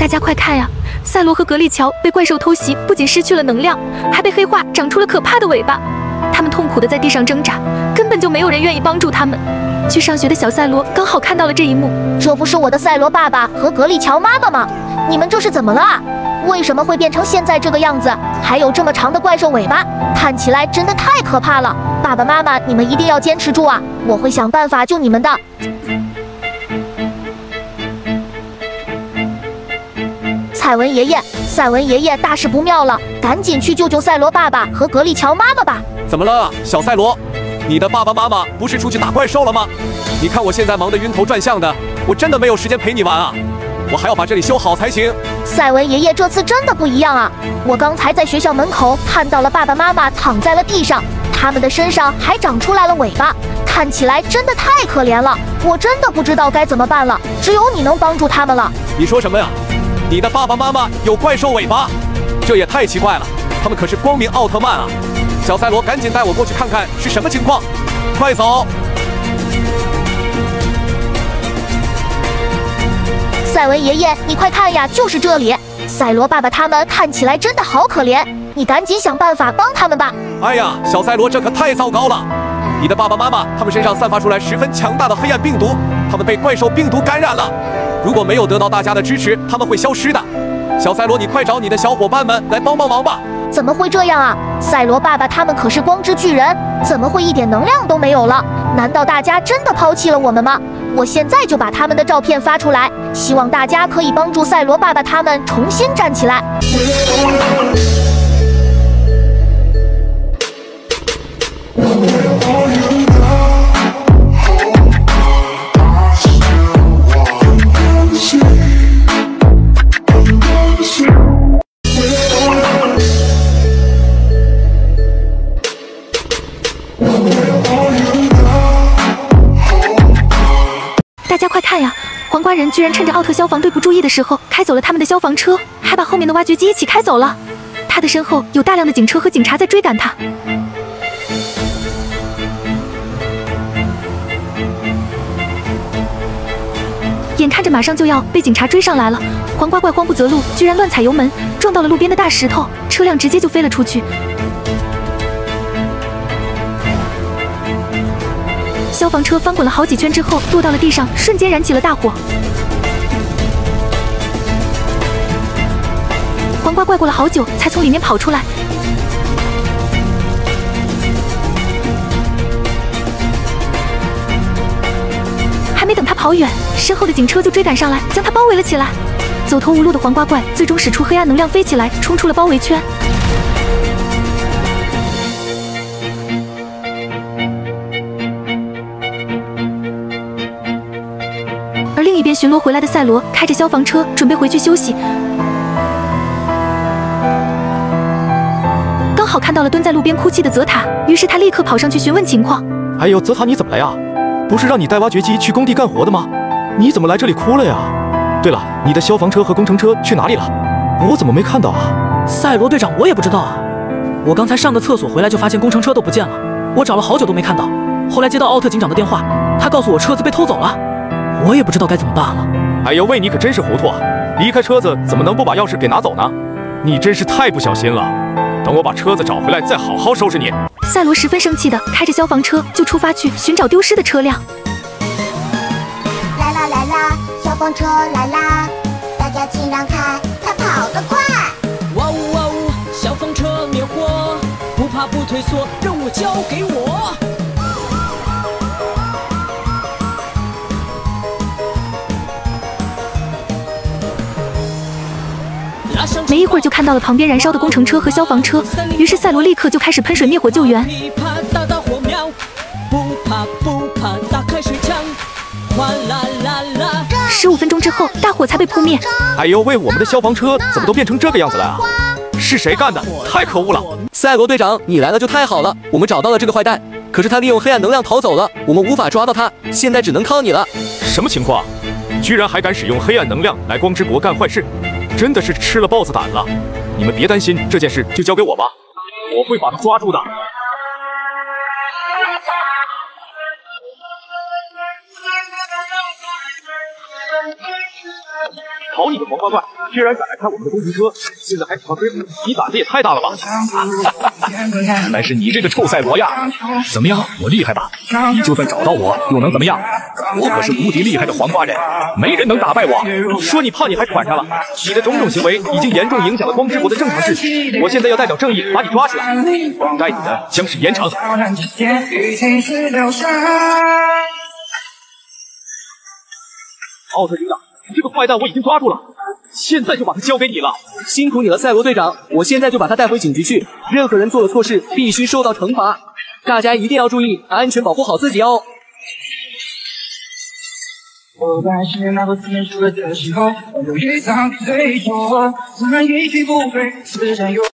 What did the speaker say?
大家快看呀！赛罗和格利乔被怪兽偷袭，不仅失去了能量，还被黑化，长出了可怕的尾巴。他们痛苦地在地上挣扎，根本就没有人愿意帮助他们。去上学的小赛罗刚好看到了这一幕。 这不是我的赛罗爸爸和格利乔妈妈吗？你们这是怎么了啊？为什么会变成现在这个样子？还有这么长的怪兽尾巴，看起来真的太可怕了。爸爸妈妈，你们一定要坚持住啊！我会想办法救你们的。赛文爷爷，大事不妙了，赶紧去救救赛罗爸爸和格利乔妈妈吧！ 怎么了，小赛罗？你的爸爸妈妈不是出去打怪兽了吗？你看我现在忙得晕头转向的，我真的没有时间陪你玩啊！我还要把这里修好才行。 赛文爷爷这次真的不一样啊！我刚才在学校门口看到了爸爸妈妈躺在了地上，他们的身上还长出来了尾巴，看起来真的太可怜了。我真的不知道该怎么办了，只有你能帮助他们了。 你说什么呀？你的爸爸妈妈有怪兽尾巴？这也太奇怪了，他们可是光明奥特曼啊！小赛罗，赶紧带我过去看看是什么情况，快走！ 赛文爷爷，你快看呀，就是这里！赛罗爸爸他们看起来真的好可怜，你赶紧想办法帮他们吧！ 哎呀，小赛罗，这可太糟糕了！你的爸爸妈妈他们身上散发出来十分强大的黑暗病毒，他们被怪兽病毒感染了。如果没有得到大家的支持，他们会消失的。小赛罗，你快找你的小伙伴们来帮帮忙吧！ 怎么会这样啊？赛罗爸爸他们可是光之巨人，怎么会一点能量都没有了？难道大家真的抛弃了我们吗？我现在就把他们的照片发出来，希望大家可以帮助赛罗爸爸他们重新站起来。 大家快看呀！黄瓜人居然趁着奥特消防队不注意的时候，开走了他们的消防车，还把后面的挖掘机一起开走了。他的身后有大量的警车和警察在追赶他。眼看着马上就要被警察追上来了，黄瓜怪慌不择路，居然乱踩油门，撞到了路边的大石头，车辆直接就飞了出去。消防车翻滚了好几圈之后，落到了地上，瞬间燃起了大火。黄瓜怪过了好久才从里面跑出来。还没等他跑远，身后的警车就追赶上来，将他包围了起来。走投无路的黄瓜怪最终使出黑暗能量飞起来，冲出了包围圈。而另一边巡逻回来的赛罗开着消防车准备回去休息，刚好看到了蹲在路边哭泣的泽塔，于是他立刻跑上去询问情况。 哎呦，泽塔，你怎么了呀？不是让你带挖掘机去工地干活的吗？你怎么来这里哭了呀？对了，你的消防车和工程车去哪里了？我怎么没看到啊？ 赛罗队长，我也不知道啊。我刚才上个厕所回来就发现工程车都不见了，我找了好久都没看到。后来接到奥特警长的电话，他告诉我车子被偷走了。我也不知道该怎么办了。 哎呦喂，你可真是糊涂啊！离开车子怎么能不把钥匙给拿走呢？你真是太不小心了。等我把车子找回来，再好好收拾你。 赛罗十分生气的开着消防车就出发去寻找丢失的车辆。 来啦来啦，消防车来啦！大家请让开，它跑得快。 哇呜哇呜，消防车灭火，不怕不退缩，任务交给我。 没一会儿就看到了旁边燃烧的工程车和消防车，于是赛罗立刻就开始喷水灭火救援。15分钟之后，大火才被扑灭。 哎呦喂，我们的消防车怎么都变成这个样子了啊？是谁干的？太可恶了！ 赛罗队长，你来了就太好了，我们找到了这个坏蛋，可是他利用黑暗能量逃走了，我们无法抓到他，现在只能靠你了。 什么情况？居然还敢使用黑暗能量来光之国干坏事！真的是吃了豹子胆了！你们别担心，这件事就交给我吧，我会把他抓住的。 好你个黄瓜怪，居然敢来开我们的工程车，现在还喜欢追我，你胆子也太大了吧！ 原来是你这个臭赛罗呀！怎么样，我厉害吧？你就算找到我，又能怎么样？我可是无敌厉害的黄瓜人，没人能打败我。 说你胖你还喘上了，你的种种行为已经严重影响了光之国的正常秩序，我现在要代表正义把你抓起来，该你的将是严惩。奥特警长，这个坏蛋我已经抓住了，现在就把他交给你了。 辛苦你了，赛罗队长，我现在就把他带回警局去。任何人做了错事，必须受到惩罚。大家一定要注意安全，保护好自己哦。 我在是那个结束的时候，我有一场对错，自然一去不回，自然有。